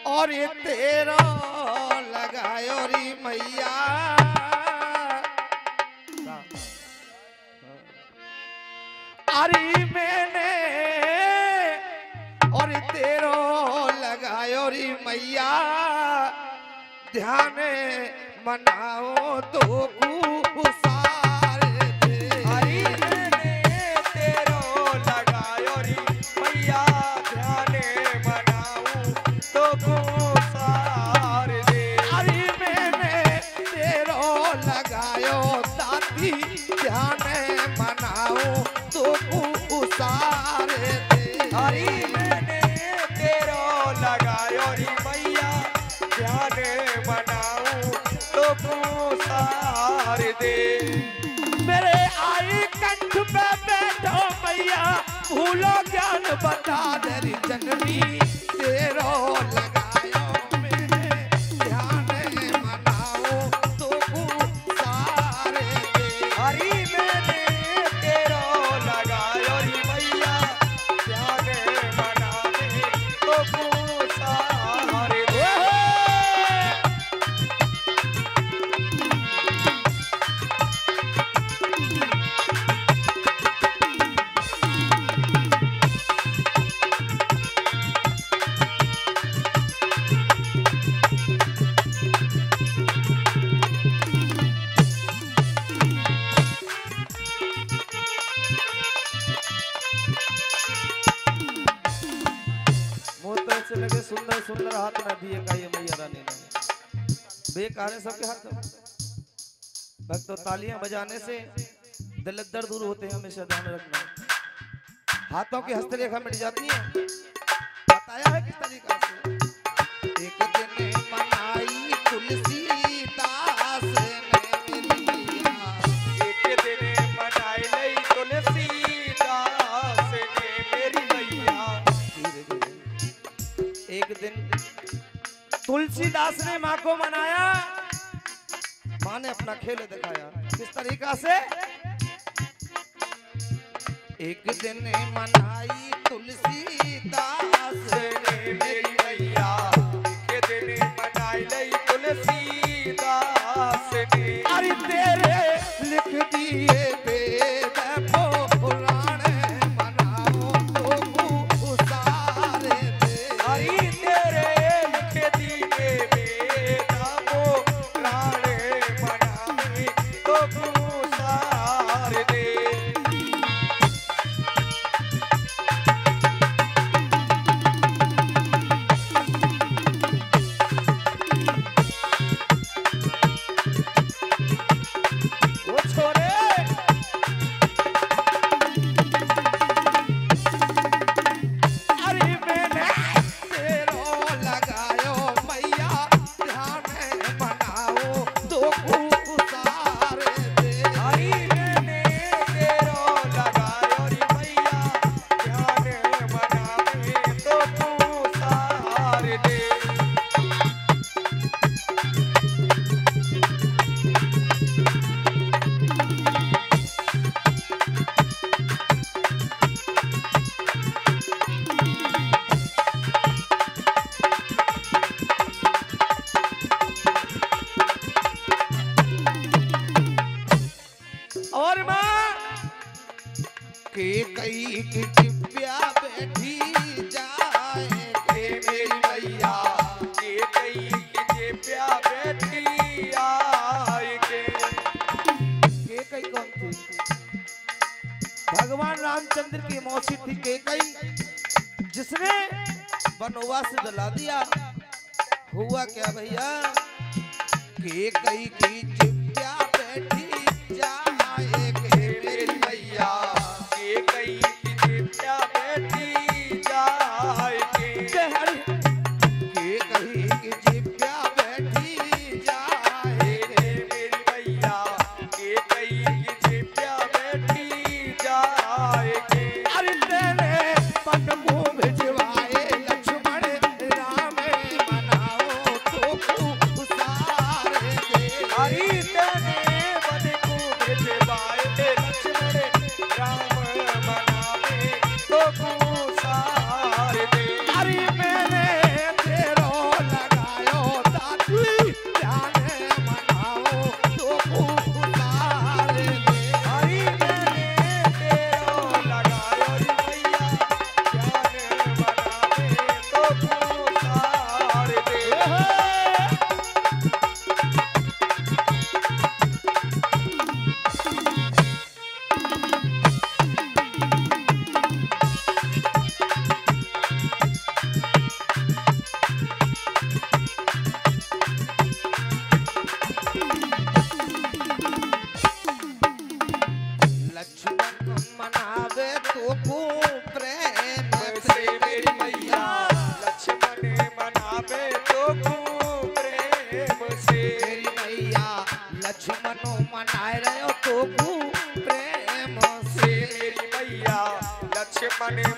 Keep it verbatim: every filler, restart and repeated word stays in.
और ये तेरा लगायो री मैया अरे मैंने और तेरो लगायो री मैया ध्यान मनाओ तो मेरे आई कंठ पे बैठो मैया भूलो ज्ञान बता दे जननी तेरो लगायो मैंने ध्यान मनाओ तो सारे दे हरी मैंने तेरो लगायो री मैया ध्यान मनावे तो सारे दे लगे सुंदर सुंदर हाथ में दिए का ये मैया रानी ने बेकार है सबके हाथ में। भक्तों तालियां बजाने से दिल दर्द दूर होते हैं, हमेशा ध्यान रखना। हाथों की हस्तरेखा मिट जाती है। बताया है किस तरीका से। एक दिन मनाई तुलसी दास ने मिलिया, एक दिन मनाई लई तुलसी दास ने मेरी मैया। एक दिन तुलसीदास ने माँ को मनाया, माँ ने अपना खेल दिखाया। किस तरीका से? एक दिन मनाई तुलसीदास ने मेरी मैया, एक दिन मनाई लई तुलसीदास ने। अरे तेरे लिख दिए वेद पुराण मनाओ तो सारे दे। अरे तेरे लिख दिए वेद पुराण मनावे तो सारे दे। और माँ के कई की दिव्या बैठी जाए के मेरी मैया, के कई की दिव्या बैठी आए के। के कई कौन थी? भगवान रामचंद्र की मौसी थी के कई, जिसने वनवास दिला दिया। हुआ क्या भैया? के कई की दिव्या बैठी जाए के मेरी मैया, के कई की दिव्या बैठी जाए के। के कई की दिव्या बैठी जाए के मेरी मैया, के कई की दिव्या बैठी जाए के। अरे तेरे पट को भिजवाए लक्ष्मण राम मनाओ तो सारे दे। जाने